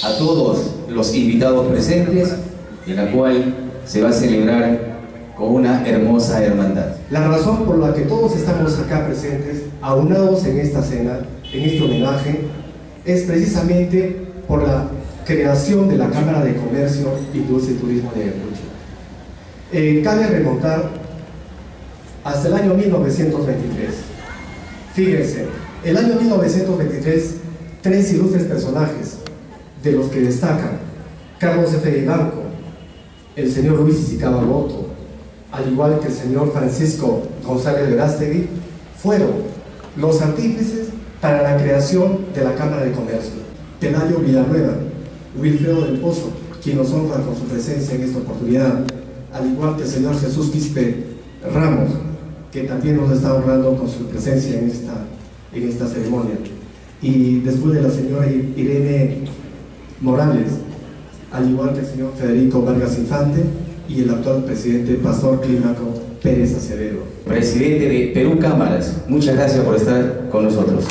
a todos los invitados presentes, en la cual se va a celebrar con una hermosa hermandad. La razón por la que todos estamos acá presentes, aunados en esta cena, en este homenaje, es precisamente por la creación de la Cámara de Comercio, Industria y Turismo de Ayacucho. Cabe remontar hasta el año 1923. Fíjense, el año 1923, tres ilustres personajes, de los que destacan Carlos F. Vivanco, el señor Luis Isicaba Boto, al igual que el señor Francisco González Verástegui, fueron los artífices para la creación de la Cámara de Comercio. Pelayo Villanueva, Wilfredo del Pozo, quien nos honra con su presencia en esta oportunidad, al igual que el señor Jesús Quispe Ramos, que también nos está honrando con su presencia en esta ceremonia. Y después de la señora Irene Morales, al igual que el señor Federico Vargas Infante y el actual presidente Pastor Clímaco Pérez Acevedo. Presidente de Perú Cámaras, muchas gracias por estar con nosotros.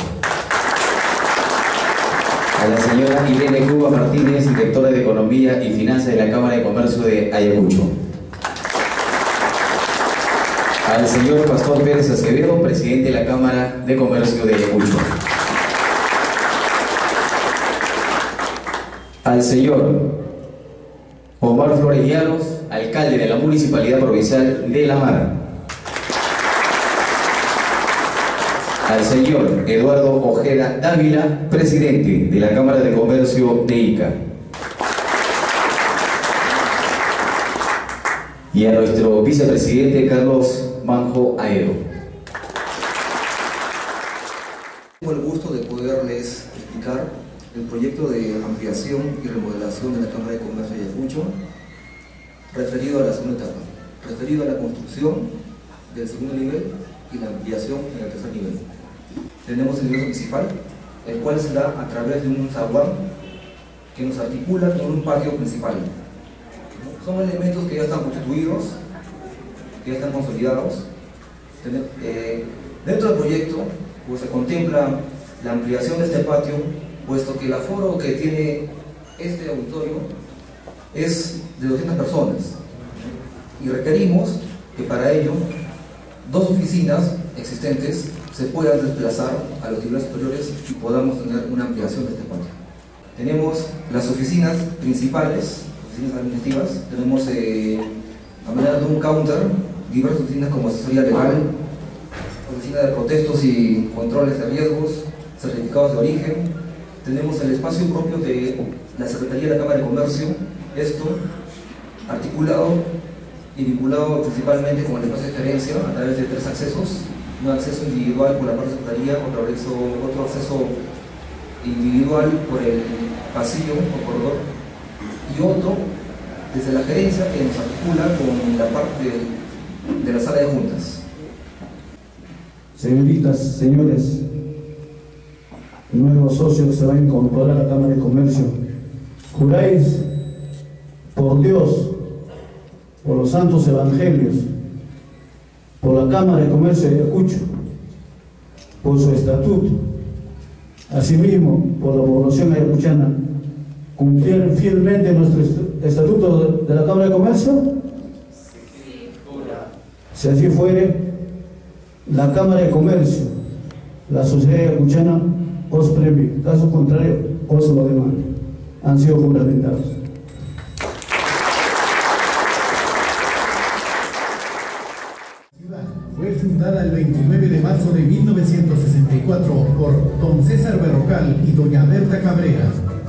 A la señora Irene Cuba Martínez, directora de Economía y Finanzas de la Cámara de Comercio de Ayacucho. Al señor Pastor Pérez Acevedo, presidente de la Cámara de Comercio de Ayacucho. Al señor Omar Flores Llanos, alcalde de la Municipalidad Provincial de La Mar. Al señor Eduardo Ojeda Dávila, presidente de la Cámara de Comercio de Ica. Y a nuestro vicepresidente Carlos Manjo Aedo. Tengo el gusto de poderles explicar el proyecto de ampliación y remodelación de la Cámara de Comercio de Ayacucho, referido a la segunda etapa, referido a la construcción del segundo nivel y la ampliación en el tercer nivel. Tenemos el ingreso principal, el cual se da a través de un zaguán que nos articula con un patio principal. Son elementos que ya están constituidos, que ya están consolidados. Dentro del proyecto pues, se contempla la ampliación de este patio, puesto que el aforo que tiene este auditorio es de 200 personas y requerimos que para ello 2 oficinas existentes se puedan desplazar a los niveles superiores y podamos tener una ampliación de este patio. Tenemos las oficinas principales, oficinas administrativas, tenemos a manera de un counter diversas oficinas como asesoría legal, oficina de protestos y controles de riesgos, certificados de origen. Tenemos el espacio propio de la Secretaría de la Cámara de Comercio, esto articulado y vinculado principalmente con el espacio de gerencia a través de 3 accesos: un acceso individual por la parte de Secretaría, otro acceso individual por el pasillo o corredor, y otro desde la gerencia que nos articula con la parte de la sala de juntas. Señoritas, señores, nuevos socios que se van a incorporar a la Cámara de Comercio, juráis por Dios, por los santos evangelios, por la Cámara de Comercio de Ayacucho, por su estatuto, asimismo por la población ayacuchana, cumplir fielmente nuestro estatuto de la Cámara de Comercio. Si así fuere, la Cámara de Comercio, la sociedad ayacuchana os premie, caso contrario os lo demande. Han sido juramentados. Fue fundada el 29 de marzo de 1964 por don César Berrocal y doña Berta Cabrera.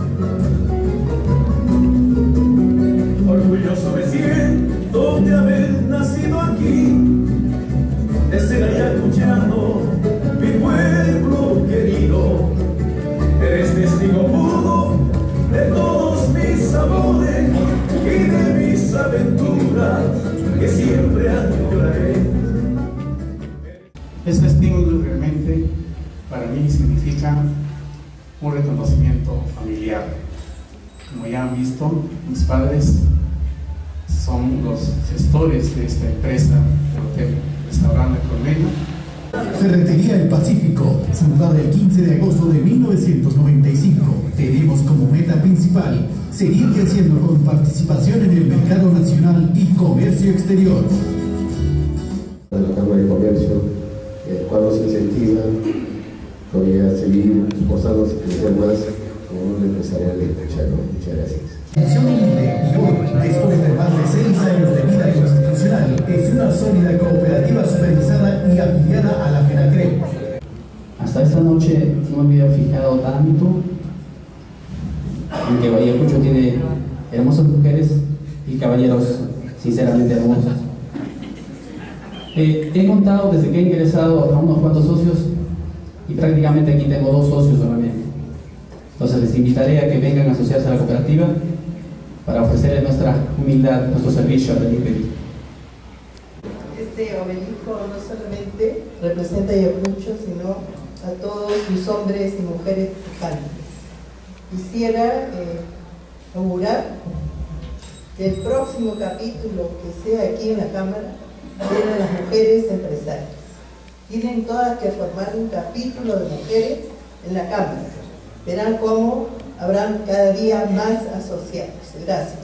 Orgulloso me siento de haber nacido aquí, de ser ayacuchano, mi pueblo querido. Eres testigo mudo de todos mis amores y de mis aventuras que siempre añoraré. Este estímulo realmente para mí significa un reconocimiento familiar. Como ya han visto, mis padres son los gestores de esta empresa de hotel, restaurante Colmena. Ferretería El Pacífico, fundada el 15 de agosto de 1995. Tenemos como meta meta principal, seguir creciendo con participación en el mercado nacional y comercio exterior. De la Cámara de Comercio, el cual nos incentiva todavía a seguir esforzándose y crecer más como un empresarial de Chano. Muchas gracias. Acción Humilde, y hoy, después de más de 6 años de vida institucional, es una sólida cooperativa supervisada y afiliada a la FENACRE. Hasta esta noche no me había fijado tanto en que Ayacucho tiene hermosas mujeres y caballeros sinceramente hermosos. He contado desde que he ingresado a unos cuantos socios y prácticamente aquí tengo 2 socios solamente. Entonces les invitaré a que vengan a asociarse a la cooperativa para ofrecerles nuestra humildad, nuestro servicio al IPD. Este obelisco no solamente representa a Ayacucho, sino a todos sus hombres y mujeres tucanes. Quisiera augurar que el próximo capítulo que sea aquí en la Cámara sea de las mujeres empresarias. Tienen todas que formar un capítulo de mujeres en la Cámara. Verán cómo habrán cada día más asociados. Gracias.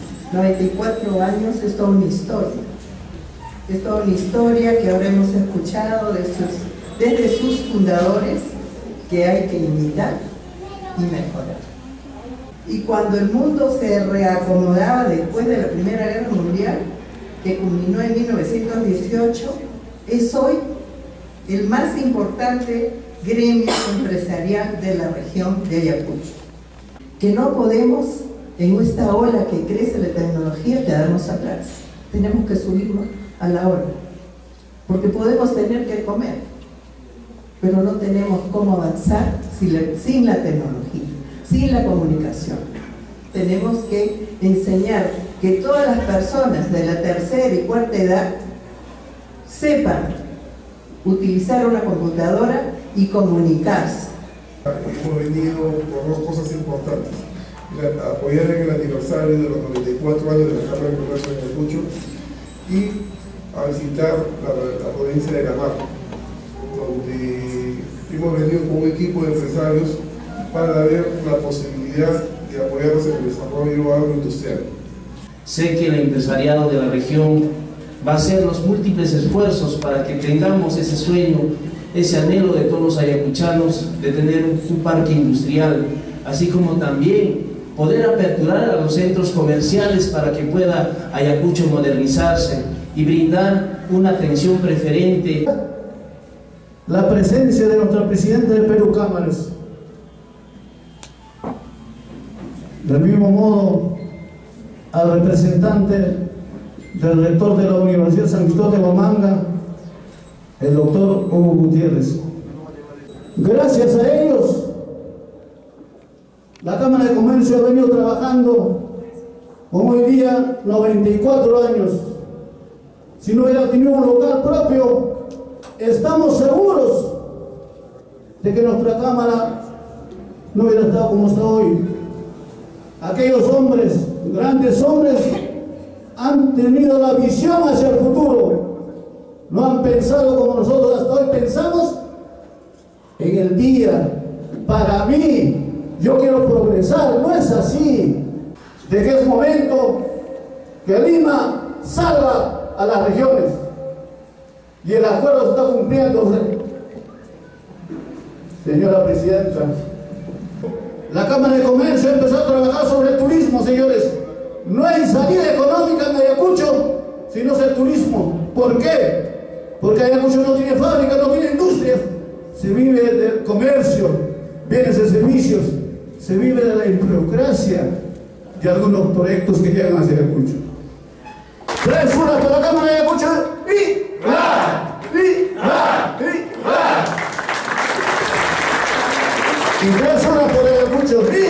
94 años es toda una historia. Es toda una historia que ahora hemos escuchado desde sus fundadores, que hay que imitar y mejorar. Y cuando el mundo se reacomodaba después de la Primera Guerra Mundial, que culminó en 1918, es hoy el más importante gremio empresarial de la región de Ayacucho. Que no podemos, en esta ola que crece la tecnología, quedarnos atrás. Tenemos que subirnos a la ola, porque podemos tener que comer, pero no tenemos cómo avanzar sin la tecnología, sin la comunicación. Tenemos que enseñar que todas las personas de la tercera y cuarta edad sepan utilizar una computadora y comunicarse. Hemos venido por 2 cosas importantes: apoyar en el aniversario de los 94 años de la Cámara de Comercio de Ayacucho y a visitar la provincia de Camargo, donde hemos venido con un equipo de empresarios para ver la posibilidad de apoyarnos en el desarrollo agroindustrial. Sé que el empresariado de la región va a hacer los múltiples esfuerzos para que tengamos ese sueño, ese anhelo de todos los ayacuchanos de tener un parque industrial, así como también poder aperturar a los centros comerciales para que pueda Ayacucho modernizarse y brindar una atención preferente. La presencia de nuestra presidenta de Perú Cámaras. Del mismo modo, al representante del rector de la Universidad San Cristóbal de Huamanga, el doctor Hugo Gutiérrez. Gracias a ellos, la Cámara de Comercio ha venido trabajando con hoy día 94 años. Si no hubiera tenido un local propio, estamos seguros de que nuestra Cámara no hubiera estado como está hoy. Aquellos hombres, grandes hombres, han tenido la visión hacia el futuro. No han pensado como nosotros hasta hoy pensamos en el día. Para mí, yo quiero progresar. No es así. De que es momento que Lima salva a las regiones. Y el acuerdo se está cumpliendo. Señora Presidenta, la Cámara de Comercio ha empezado a trabajar sobre el turismo, señores. No hay salida económica en Ayacucho si no es el turismo. ¿Por qué? Porque Ayacucho no tiene fábrica, no tiene industria. Se vive del comercio, bienes y servicios. Se vive de la burocracia de algunos proyectos que llegan hacia Ayacucho. 3 una para la Cámara de Ayacucho. Y 3 una por Ayacucho.